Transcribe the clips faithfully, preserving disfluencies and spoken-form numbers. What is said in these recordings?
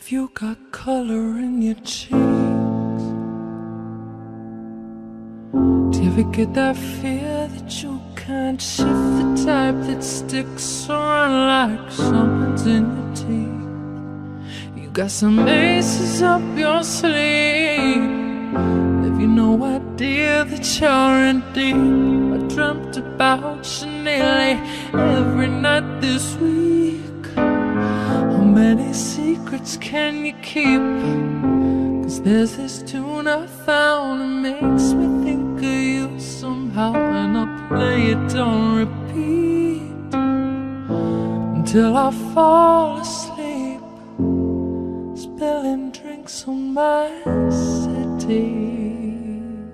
If you got color in your cheeks, do you ever get that fear that you can't shift, the type that sticks around like something's in your teeth? You got some aces up your sleeve. If you no idea that you're in deep, I dreamt about you nearly every night this week. How many secrets can you keep? Cause there's this tune I found, it makes me think of you somehow, and I play it on repeat until I fall asleep, spilling drinks on my city.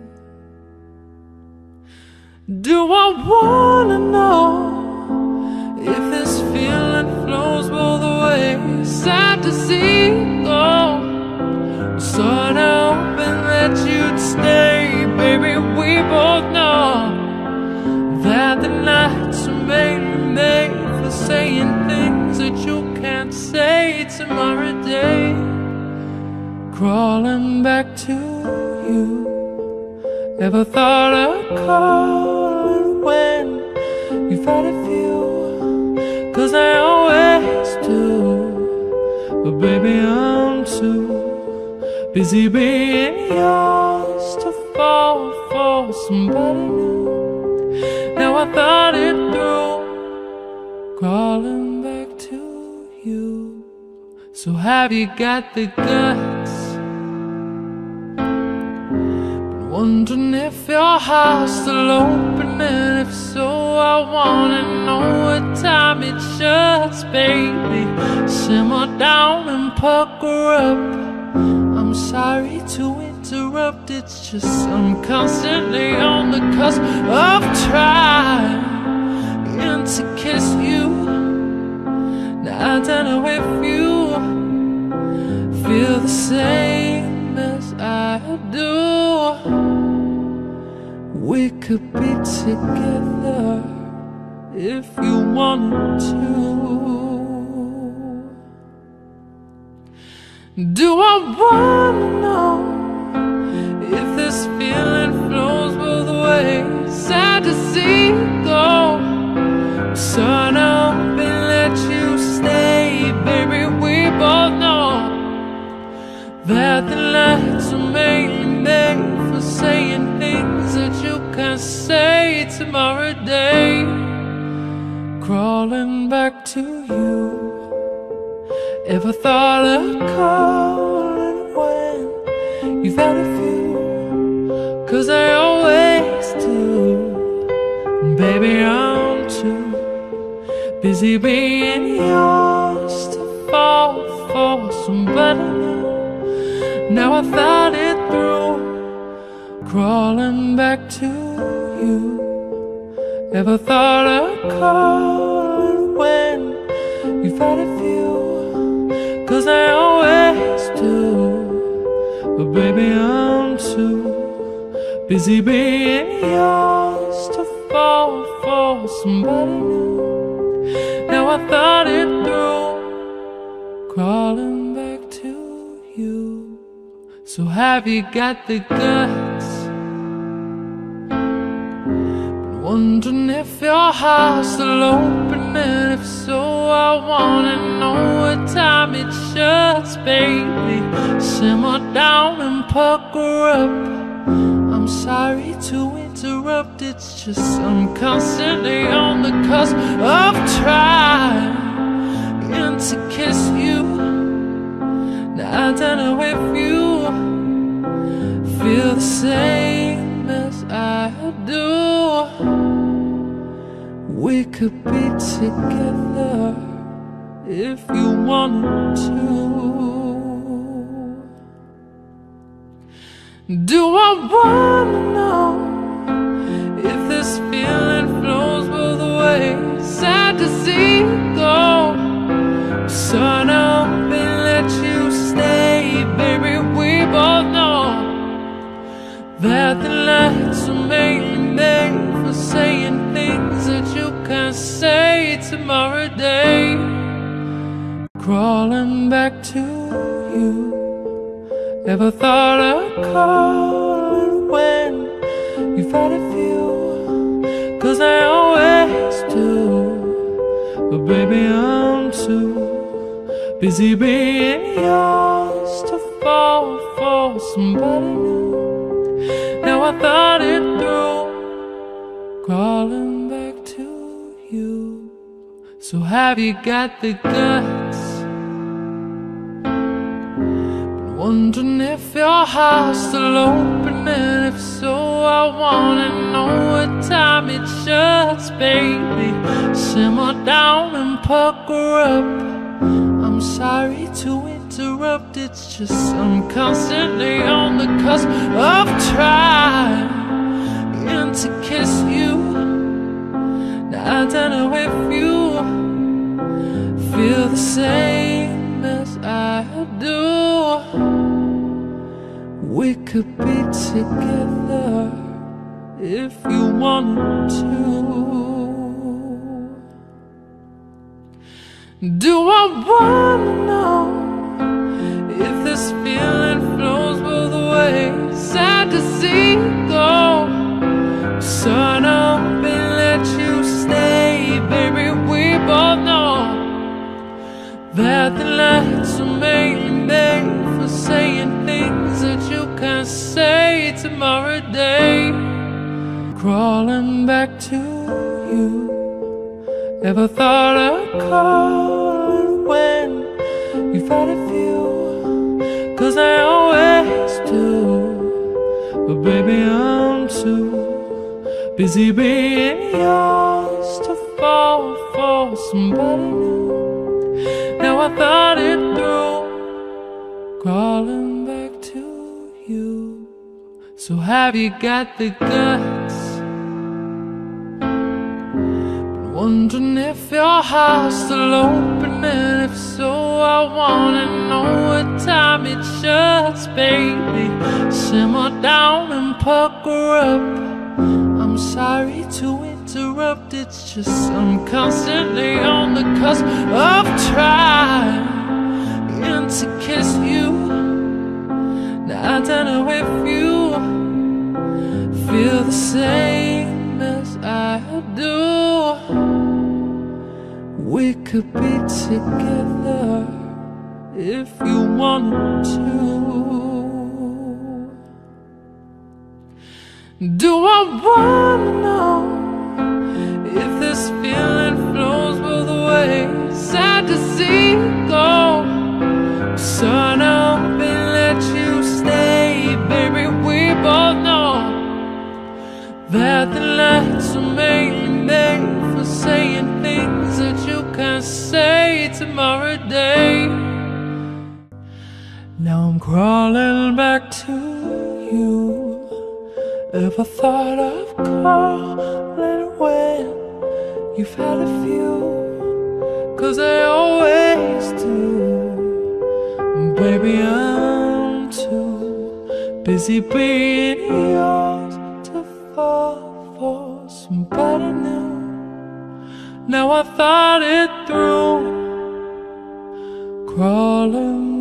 Do I wanna know if this feeling flows both ways? Sad to see go, sort of hoping that you'd stay. Baby, we both know that the nights are mainly made for saying things that you can't say tomorrow day. Crawling back to you. Ever thought of calling when you've had a few? Cause I always do, but baby I'm too busy being yours to fall for somebody new. Now I thought it through, crawling back to you. So have you got the guts? Wondering if your heart's still open, and if so, I wanna know what time it shuts, baby. Simmer down and pucker up. I'm sorry to interrupt, it's just I'm constantly on the cusp of trying to kiss you. Now I don't know if you feel the same as I do. We could be together if you wanted to. Do I wanna know if this feeling flows both ways? Sad to see you go, sort of hoping let you stay. Baby, we both know that the nights are mainly made for saying things that you can't say tomorrow day. Crawling back to you. Ever thought of calling when you've had a few? Cause I always do, baby I'm too busy being yours to fall for somebody new. Now I thought it through, crawling back to you. Ever thought of calling when you've had a few? Cause I always do, but baby I'm too busy being yours to fall for somebody new. Now I thought it through, crawling back to you. So have you got the guts? Been wondering if your heart's still open, and if so, I wanna know what time it shuts, baby. Simmer down and pucker up. I'm sorry to interrupt, it's just I'm constantly on the cusp of trying to kiss you. Now I don't know if you feel the same as I do. We could be together if you wanted to. Do I wanna know if this feeling flows both ways? Sad to see you go, sort of hoping let you stay. Baby, we both know that the nights are mainly made for saying things that you can't say tomorrow day. Crawling back to you. Ever thought of calling when you've had a few? 'Cause I always do, but baby I'm too busy being yours to fall for somebody new. Now I thought it through, crawling back to you. So have you got the guts? Been wondering if your heart's still open, and if so, I wanna know what time it shuts, baby. Simmer down and pucker up. I'm sorry to interrupt, it's just I'm constantly on the cusp of trying to kiss you. Now I don't know if you feel the same as I do. We could be together if you wanted to. Do I wanna know if this feeling flows both ways? Sad to see you go. Sun up and let you stay, baby. We both know that the lights are mainly made for saying things that you can't say tomorrow day. Crawling back to you. Ever thought of calling when you've had a few? 'Cause I always do, but baby I'm too busy being yours to fall for somebody new. Now I thought it through, crawling back to you. So have you got the guts? Been wondering if your heart's still open, and if so, I wanna know what time it shuts, baby. Simmer down and pucker up. I'm sorry to interrupt, it's just I'm constantly on the cusp of trying to kiss you. Now I don't know if you feel the same as I do. We could be together if you wanted to. Do I wanna know if this feeling flows both ways? Sad to see you go. Sun up and let you stay, baby. We both know that the lights are mainly made for saying things that you can't say tomorrow day. Now I'm crawling back to you. Ever thought of calling when you've had a few? 'Cause I always do, baby I'm too busy being yours to fall for somebody new. Now I thought it through, crawling